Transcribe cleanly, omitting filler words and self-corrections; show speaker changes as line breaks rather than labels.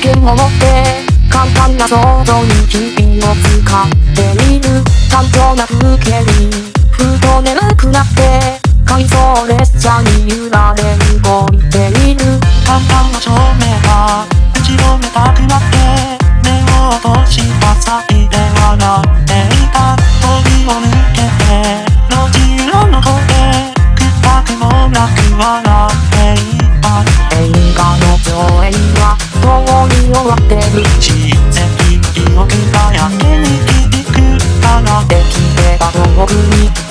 け物って簡単な想像に日々を使っている。単調な風景にふと眠くなって回送列車に揺られ動いている。
簡単な照明が打ち止めたくなって目を落とした先で笑っていた。扉を抜けて路地裏の方で臭くもなく笑っていた。
映画の上映はとうに終わってる。
親戚の記憶がやけに響くから
できれば遠くに